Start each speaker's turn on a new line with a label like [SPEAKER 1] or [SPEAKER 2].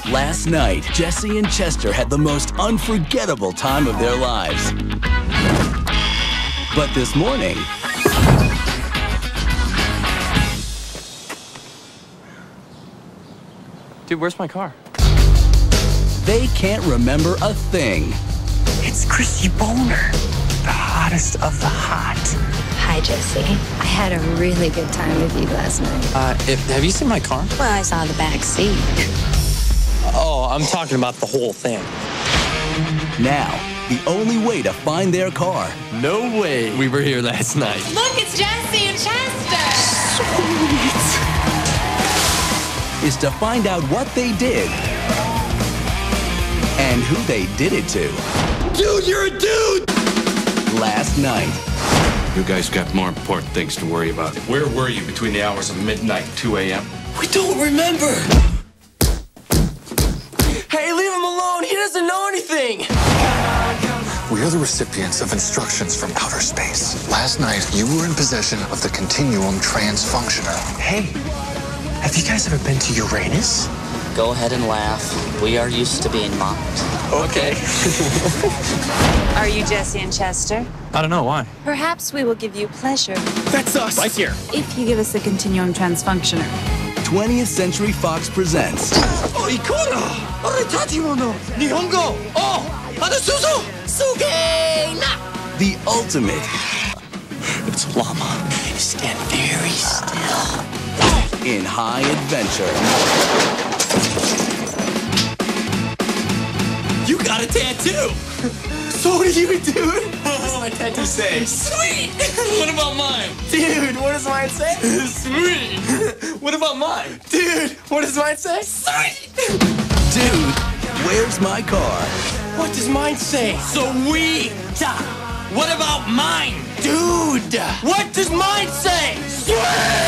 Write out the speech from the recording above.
[SPEAKER 1] Last night, Jesse and Chester had the most unforgettable time of their lives. But this morning,
[SPEAKER 2] dude, where's my car?
[SPEAKER 1] they can't remember a thing.
[SPEAKER 3] It's Christy Boner, the hottest of the hot.
[SPEAKER 4] Hi, Jesse. I had a really good time with you last night.
[SPEAKER 2] Have you seen my car?
[SPEAKER 4] Well, I saw the back seat.
[SPEAKER 2] Oh, I'm talking about the whole thing.
[SPEAKER 1] Now, the only way to find their car.
[SPEAKER 2] No way. We were here last night.
[SPEAKER 5] Look, it's Jesse and Chester.
[SPEAKER 1] Is to find out what they did and who they did it to.
[SPEAKER 2] Dude, you're a dude!
[SPEAKER 1] Last night.
[SPEAKER 6] You guys got more important things to worry about. Where were you between the hours of midnight and 2 a.m.?
[SPEAKER 2] We don't remember. Hey, leave him alone. He doesn't know anything.
[SPEAKER 7] We are the recipients of instructions from outer space. Last night, you were in possession of the Continuum Transfunctioner.
[SPEAKER 3] Hey, have you guys ever been to Uranus?
[SPEAKER 8] Go ahead and laugh. We are used to being mocked.
[SPEAKER 2] Okay.
[SPEAKER 5] Are you Jesse and Chester?
[SPEAKER 2] I don't know why.
[SPEAKER 5] Perhaps we will give you pleasure
[SPEAKER 2] That's us. Right here.
[SPEAKER 5] if you give us a Continuum Transfunctioner.
[SPEAKER 1] 20th Century Fox presents
[SPEAKER 2] Oh, ikora! Aretachimono! Nihongo! Oh! Hanasuzo! Sugena!
[SPEAKER 1] the ultimate
[SPEAKER 2] It's a llama. Stand very still.
[SPEAKER 1] in high adventure.
[SPEAKER 2] You got a tattoo! So do you, dude? What does my tattoo say? Sweet! What about mine? Dude, what does mine say? Sweet! What about mine? Dude, what does mine say? Sweet!
[SPEAKER 1] Dude, where's my car?
[SPEAKER 2] What does mine say? Sweet! What about mine? Dude! What does mine say? Sweet!